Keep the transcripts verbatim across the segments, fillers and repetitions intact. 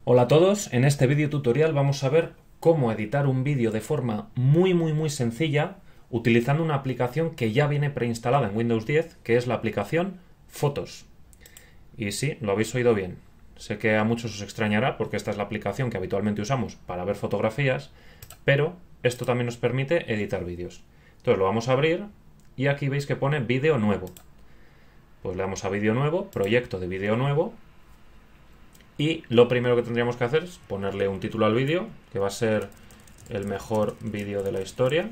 Hola a todos, en este vídeo tutorial vamos a ver cómo editar un vídeo de forma muy muy muy sencilla utilizando una aplicación que ya viene preinstalada en Windows diez, que es la aplicación Fotos. Y sí, lo habéis oído bien. Sé que a muchos os extrañará porque esta es la aplicación que habitualmente usamos para ver fotografías, pero esto también nos permite editar vídeos. Entonces lo vamos a abrir y aquí veis que pone vídeo nuevo. Pues le damos a vídeo nuevo, proyecto de vídeo nuevo. Y lo primero que tendríamos que hacer es ponerle un título al vídeo, que va a ser el mejor vídeo de la historia.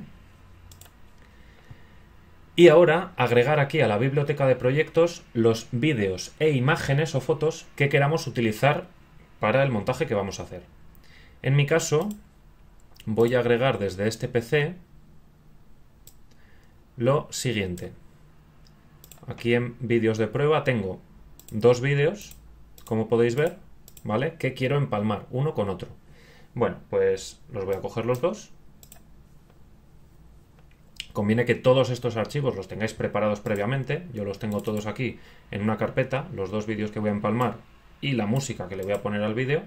Y ahora agregar aquí a la biblioteca de proyectos los vídeos e imágenes o fotos que queramos utilizar para el montaje que vamos a hacer. En mi caso, voy a agregar desde este P C lo siguiente. Aquí en vídeos de prueba tengo dos vídeos, como podéis ver, ¿vale? Que quiero empalmar uno con otro. Bueno, pues los voy a coger los dos. Conviene que todos estos archivos los tengáis preparados previamente. Yo los tengo todos aquí en una carpeta, los dos vídeos que voy a empalmar y la música que le voy a poner al vídeo.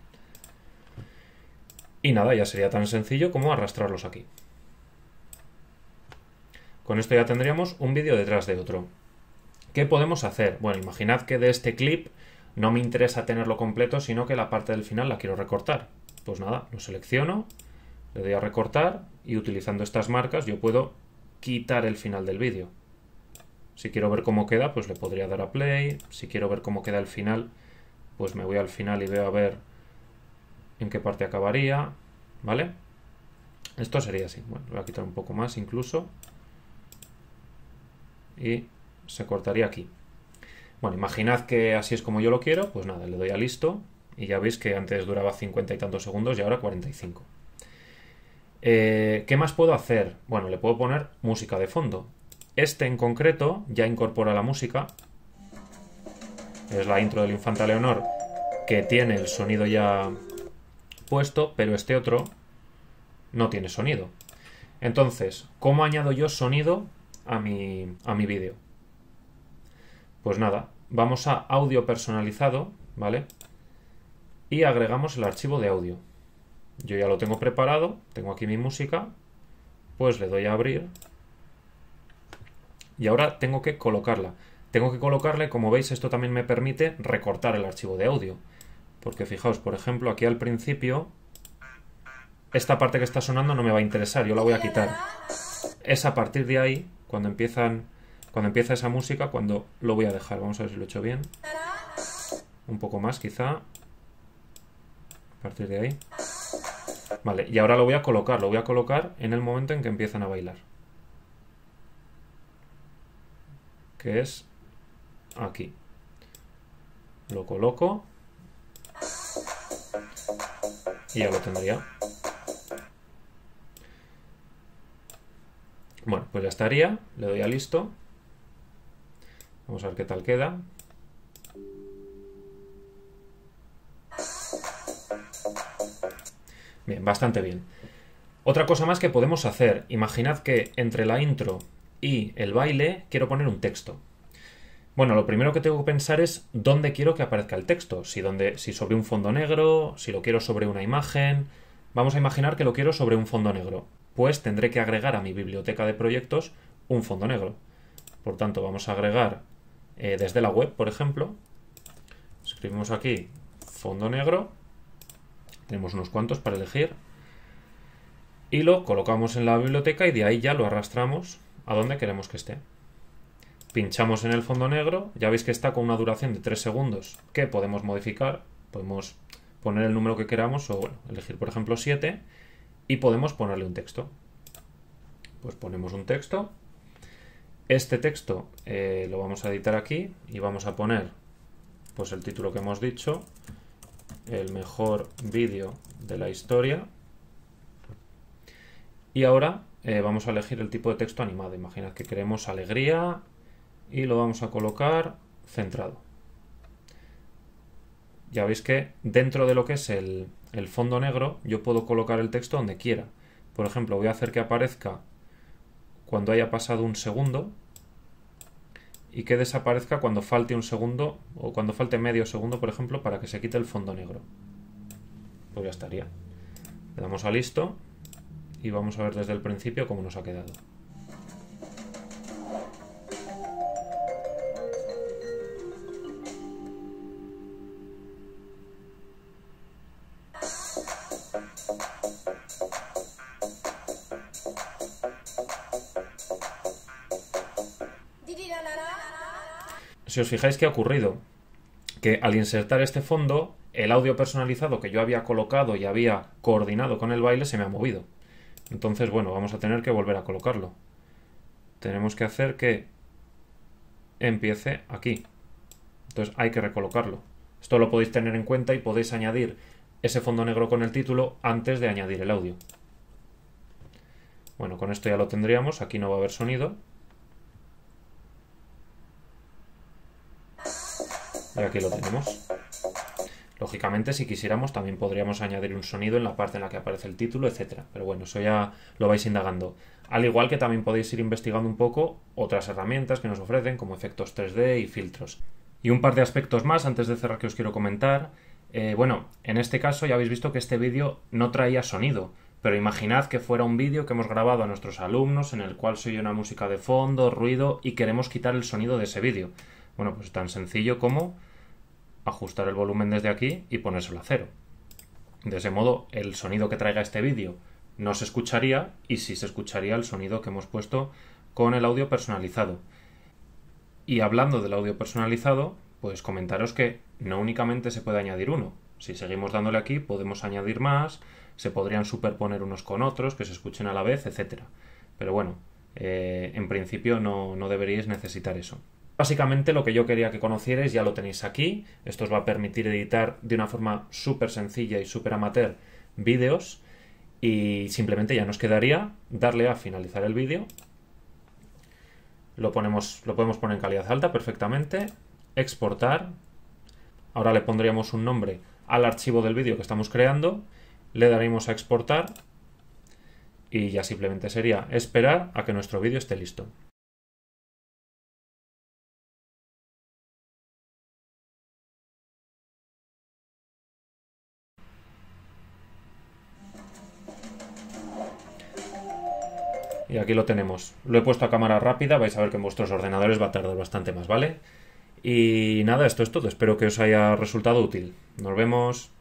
Y nada, ya sería tan sencillo como arrastrarlos aquí. Con esto ya tendríamos un vídeo detrás de otro. ¿Qué podemos hacer? Bueno, imaginad que de este clip no me interesa tenerlo completo, sino que la parte del final la quiero recortar. Pues nada, lo selecciono, le doy a recortar y utilizando estas marcas yo puedo quitar el final del vídeo. Si quiero ver cómo queda, pues le podría dar a play. Si quiero ver cómo queda el final, pues me voy al final y veo a ver en qué parte acabaría, ¿vale? Esto sería así. Bueno, voy a quitar un poco más incluso. Y se cortaría aquí. Bueno, imaginad que así es como yo lo quiero, pues nada, le doy a listo y ya veis que antes duraba cincuenta y tantos segundos y ahora cuarenta y cinco. Eh, ¿Qué más puedo hacer? Bueno, le puedo poner música de fondo. Este en concreto ya incorpora la música. Es la intro del Infanta Leonor que tiene el sonido ya puesto, pero este otro no tiene sonido. Entonces, ¿cómo añado yo sonido a mi, a mi vídeo? Pues nada, vamos a audio personalizado, ¿vale? Y agregamos el archivo de audio. Yo ya lo tengo preparado, tengo aquí mi música, pues le doy a abrir. Y ahora tengo que colocarla. Tengo que colocarle, como veis, esto también me permite recortar el archivo de audio. Porque fijaos, por ejemplo, aquí al principio, esta parte que está sonando no me va a interesar, yo la voy a quitar. Es a partir de ahí, cuando empiezan... Cuando empieza esa música, cuando lo voy a dejar. Vamos a ver si lo he hecho bien. Un poco más, quizá. A partir de ahí. Vale, y ahora lo voy a colocar. Lo voy a colocar en el momento en que empiezan a bailar. Que es aquí. Lo coloco. Y ya lo tendría. Bueno, pues ya estaría. Le doy a listo. Vamos a ver qué tal queda. Bien, bastante bien. Otra cosa más que podemos hacer. Imaginad que entre la intro y el baile quiero poner un texto. Bueno, lo primero que tengo que pensar es dónde quiero que aparezca el texto. Si, donde, si sobre un fondo negro, si lo quiero sobre una imagen. Vamos a imaginar que lo quiero sobre un fondo negro. Pues tendré que agregar a mi biblioteca de proyectos un fondo negro. Por tanto, vamos a agregar eh, desde la web, por ejemplo. Escribimos aquí fondo negro. Tenemos unos cuantos para elegir. Y lo colocamos en la biblioteca y de ahí ya lo arrastramos a donde queremos que esté. Pinchamos en el fondo negro. Ya veis que está con una duración de tres segundos que podemos modificar. Podemos poner el número que queramos o bueno, elegir por ejemplo siete y podemos ponerle un texto. Pues ponemos un texto. Este texto eh, lo vamos a editar aquí y vamos a poner pues el título que hemos dicho, el mejor vídeo de la historia. Y ahora eh, vamos a elegir el tipo de texto animado. Imaginad que queremos alegría y lo vamos a colocar centrado. Ya veis que dentro de lo que es el, el fondo negro yo puedo colocar el texto donde quiera. Por ejemplo, voy a hacer que aparezca cuando haya pasado un segundo y que desaparezca cuando falte un segundo o cuando falte medio segundo, por ejemplo, para que se quite el fondo negro. pues ya estaría. Le damos a listo y vamos a ver desde el principio cómo nos ha quedado. Si os fijáis qué ha ocurrido, que al insertar este fondo, el audio personalizado que yo había colocado y había coordinado con el baile se me ha movido. Entonces, bueno, vamos a tener que volver a colocarlo. Tenemos que hacer que empiece aquí. Entonces hay que recolocarlo. Esto lo podéis tener en cuenta y podéis añadir ese fondo negro con el título antes de añadir el audio. Bueno, con esto ya lo tendríamos. Aquí no va a haber sonido. Y aquí lo tenemos. Lógicamente, si quisiéramos, también podríamos añadir un sonido en la parte en la que aparece el título, etcétera. Pero bueno, eso ya lo vais indagando. Al igual que también podéis ir investigando un poco otras herramientas que nos ofrecen, como efectos tres D y filtros. Y un par de aspectos más antes de cerrar que os quiero comentar. Eh, bueno, en este caso ya habéis visto que este vídeo no traía sonido. Pero imaginad que fuera un vídeo que hemos grabado a nuestros alumnos, en el cual se oye una música de fondo, ruido, y queremos quitar el sonido de ese vídeo. Bueno, pues tan sencillo como ajustar el volumen desde aquí y ponérselo a cero. De ese modo, el sonido que traiga este vídeo no se escucharía y sí se escucharía el sonido que hemos puesto con el audio personalizado. Y hablando del audio personalizado, pues comentaros que no únicamente se puede añadir uno. Si seguimos dándole aquí, podemos añadir más, se podrían superponer unos con otros, que se escuchen a la vez, etcétera. Pero bueno, eh, en principio no, no deberíais necesitar eso. Básicamente lo que yo quería que conocierais ya lo tenéis aquí. Esto os va a permitir editar de una forma súper sencilla y súper amateur vídeos. Y simplemente ya nos quedaría darle a finalizar el vídeo. Lo, ponemos, lo podemos poner en calidad alta perfectamente. Exportar. Ahora le pondríamos un nombre al archivo del vídeo que estamos creando. Le daremos a exportar. Y ya simplemente sería esperar a que nuestro vídeo esté listo. Y aquí lo tenemos. Lo he puesto a cámara rápida, vais a ver que en vuestros ordenadores va a tardar bastante más, ¿vale? Y nada, esto es todo. Espero que os haya resultado útil. Nos vemos.